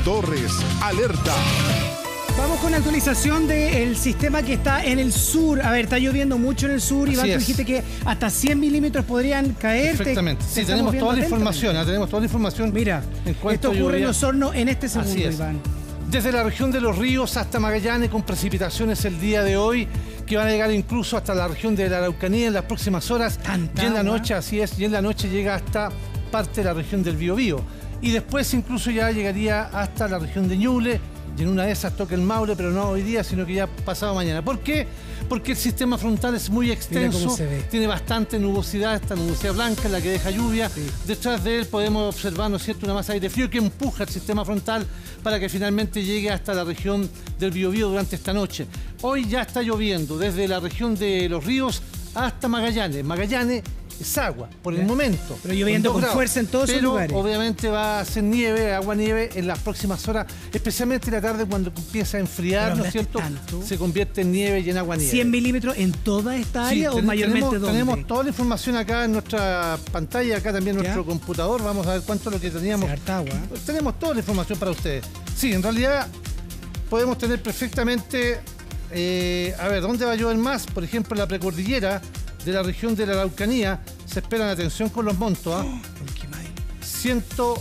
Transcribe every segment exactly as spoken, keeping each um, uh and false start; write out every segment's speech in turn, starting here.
Torres alerta. Vamos con la actualización del sistema que está en el sur. A ver, está lloviendo mucho en el sur. Iván, tú dijiste que hasta cien milímetros podrían caer. Perfectamente. Sí, tenemos toda la información. ¿eh? Tenemos toda la información. Mira, en esto ocurre lluvia. en Osorno en este segundo, Iván. Desde la región de los ríos hasta Magallanes, con precipitaciones el día de hoy, que van a llegar incluso hasta la región de la Araucanía en las próximas horas. Tanta y en la agua. noche, así es, y en la noche llega hasta parte de la región del Biobío. Y después incluso ya llegaría hasta la región de Ñuble, y en una de esas toca el Maule, pero no hoy día, sino que ya pasado mañana. ¿Por qué? Porque el sistema frontal es muy extenso, tiene bastante nubosidad, esta nubosidad blanca, la que deja lluvia. Sí. Detrás de él podemos observar, ¿no es cierto?, una masa de aire frío que empuja el sistema frontal para que finalmente llegue hasta la región del Biobío durante esta noche. Hoy ya está lloviendo desde la región de los ríos hasta Magallanes. Magallanes es agua, por el momento. Pero lloviendo con fuerza en todos esos lugares. Pero obviamente va a ser nieve, agua nieve en las próximas horas, especialmente en la tarde cuando empieza a enfriar, ¿no es cierto? Tanto. Se convierte en nieve y en agua nieve. ¿cien milímetros en toda esta área sí, o ten, mayormente tenemos, dónde? Tenemos toda la información acá en nuestra pantalla, acá también en nuestro computador. Vamos a ver cuánto es lo que teníamos. Harta agua. Tenemos toda la información para ustedes. Sí, en realidad podemos tener perfectamente, eh, a ver, ¿dónde va a llover más? Por ejemplo, en la precordillera de la región de la Araucanía, se esperan, atención con los montos, ¿ah? Oh, ciento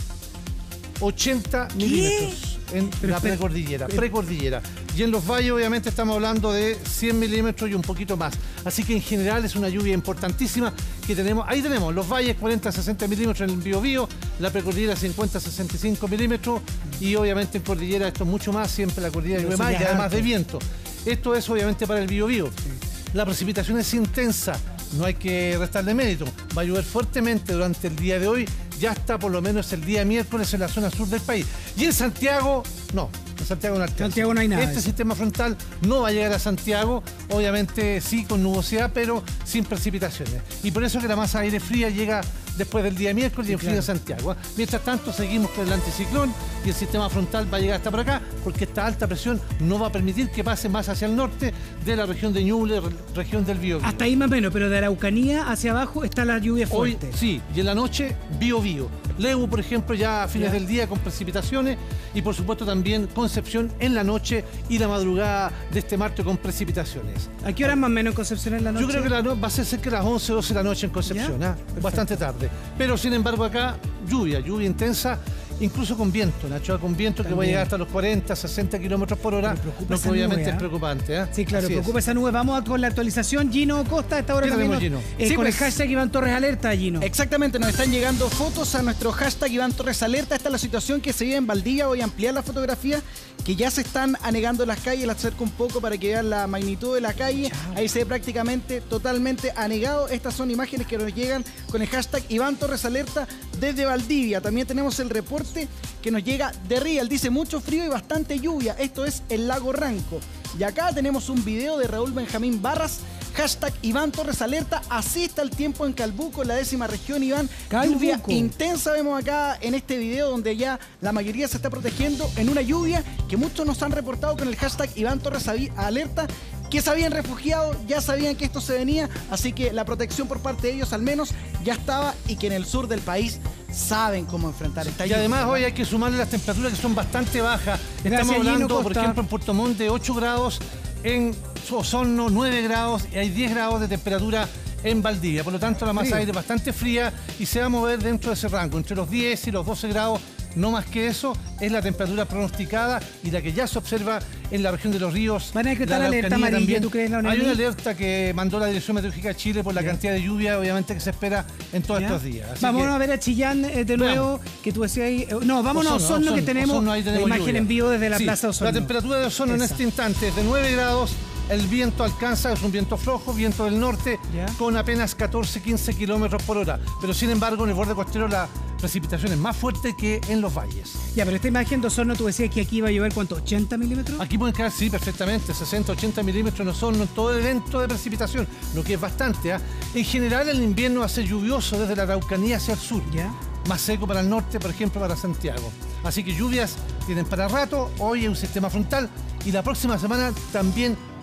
ochenta milímetros en pero, la precordillera, pero, precordillera. Y en los valles obviamente estamos hablando de cien milímetros y un poquito más. Así que en general es una lluvia importantísima que tenemos. Ahí tenemos los valles cuarenta a sesenta milímetros en el Biobío, la precordillera cincuenta a sesenta y cinco milímetros y obviamente en cordillera esto es mucho más, siempre la cordillera llueve más y además de viento. Esto es obviamente para el Biobío. Sí. La precipitación es intensa, no hay que restarle mérito. Va a llover fuertemente durante el día de hoy, ya está por lo menos el día miércoles en la zona sur del país. Y en Santiago, no, en Santiago no alcanza. Santiago no hay nada. Este sistema frontal no va a llegar a Santiago, obviamente sí con nubosidad, pero sin precipitaciones. Y por eso que la masa de aire fría llega después del día miércoles y enfría claro. Santiago. Mientras tanto, seguimos con el anticiclón y el sistema frontal va a llegar hasta por acá, porque esta alta presión no va a permitir que pase más hacia el norte de la región de Ñuble, región del Biobío. Hasta ahí más o menos, pero de Araucanía hacia abajo está la lluvia fuerte. Hoy sí, y en la noche Biobío. Leu, por ejemplo, ya a fines ya. del día con precipitaciones y por supuesto también Concepción en la noche y la madrugada de este martes con precipitaciones. ¿A qué hora más o menos en Concepción en la noche? Yo creo que la no, va a ser cerca de las once, doce de la noche en Concepción, ¿eh? Bastante tarde. Pero sin embargo acá lluvia, lluvia intensa, incluso con viento, Nacho, con viento también. Que va a llegar hasta los cuarenta, sesenta kilómetros por hora, lo que obviamente nube, ¿eh? es preocupante. ¿eh? Sí, claro, Así preocupa es. esa nube. Vamos a con la actualización. Gino Costa, a esta hora también Gino. Eh, sí, con pues, el hashtag Iván Torres Alerta, Gino. Exactamente, nos están llegando fotos a nuestro hashtag Iván Torres Alerta. Esta es la situación que se vive en Valdivia. Voy a ampliar la fotografía, que ya se están anegando las calles. La acerco un poco para que vean la magnitud de la calle. Chao. Ahí se ve prácticamente totalmente anegado. Estas son imágenes que nos llegan con el hashtag Iván Torres Alerta desde Valdivia. También tenemos el reporte que nos llega de Riel. Dice mucho frío y bastante lluvia. Esto es el lago Ranco. Y acá tenemos un video de Raúl Benjamín Barras. Hashtag Iván Torres Alerta. Así está el tiempo en Calbuco, en la décima región, Iván. Calbuco. Lluvia intensa vemos acá en este video, donde ya la mayoría se está protegiendo en una lluvia que muchos nos han reportado con el hashtag Iván Torres Alerta, que se habían refugiado, ya sabían que esto se venía, así que la protección por parte de ellos al menos ya estaba, y que en el sur del país saben cómo enfrentar esta lluvia. Y además hoy hay que sumarle las temperaturas que son bastante bajas. Estamos Gracias, hablando, Gino, por ejemplo, en Puerto Montt de ocho grados, en Osorno nueve grados y hay diez grados de temperatura en Valdivia. Por lo tanto, la masa de aire es bastante fría y se va a mover dentro de ese rango, entre los diez y los doce grados. No más que eso, es la temperatura pronosticada y la que ya se observa en la región de los ríos. ¿Van a decretar la alerta amarilla, tú crees, la Hay una alerta que mandó la Dirección Meteorológica de Chile por la yeah. cantidad de lluvia, obviamente, que se espera en todos yeah. estos días. Así Vamos que, a ver a Chillán eh, de nuevo, veamos. que tú decías ahí. No, vámonos Osorno, a Osorno, que tenemos, Osorno, tenemos la imagen lluvia. en vivo desde la sí, Plaza Osorno. La temperatura de Osorno Esa. en este instante es de nueve grados. El viento alcanza, es un viento flojo, viento del norte, ¿Ya? con apenas catorce, quince kilómetros por hora. Pero sin embargo, en el borde costero la precipitación es más fuerte que en los valles. Ya, pero esta imagen de Osorno, tú decías que aquí iba a llover, ¿cuánto? ¿ochenta milímetros? Aquí pueden caer, sí, perfectamente, sesenta, ochenta milímetros en Osorno, en todo el evento de precipitación, lo que es bastante. ¿eh? En general, el invierno va a ser lluvioso desde la Araucanía hacia el sur. ¿Ya? Más seco para el norte, por ejemplo, para Santiago. Así que lluvias tienen para rato. Hoy es un sistema frontal y la próxima semana también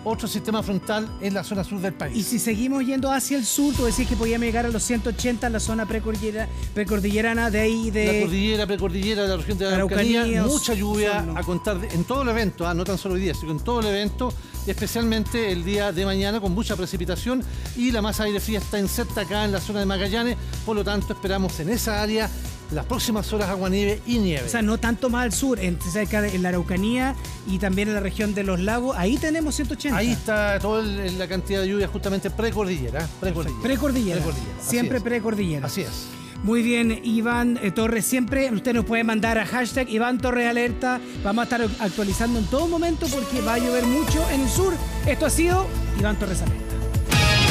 otro sistema frontal en la zona sur del país. Y si seguimos yendo hacia el sur, tú decís que podíamos llegar a los ciento ochenta en la zona precordillera, precordillerana de ahí de... La cordillera, precordillera de la región de la Araucanía, Araucanía, mucha lluvia solo. a contar de- en todo el evento, ah, no tan solo hoy día, sino en todo el evento, y especialmente el día de mañana con mucha precipitación, y la masa de aire fría está inserta acá en la zona de Magallanes, por lo tanto esperamos en esa área las próximas horas aguanieve y nieve. O sea, no tanto más al sur, en, cerca de en la Araucanía y también en la región de los lagos, ahí tenemos ciento ochenta. Ahí está toda el- la cantidad de lluvia justamente precordillera. Precordillera. Precordillera. Precordillera, así Siempre es. precordillera. Así es. Muy bien, Iván eh, Torres, siempre usted nos puede mandar a hashtag Iván Torres Alerta. Vamos a estar actualizando en todo momento porque va a llover mucho en el sur. Esto ha sido Iván Torres Alerta.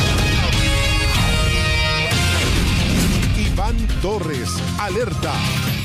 Iván Torres, alerta.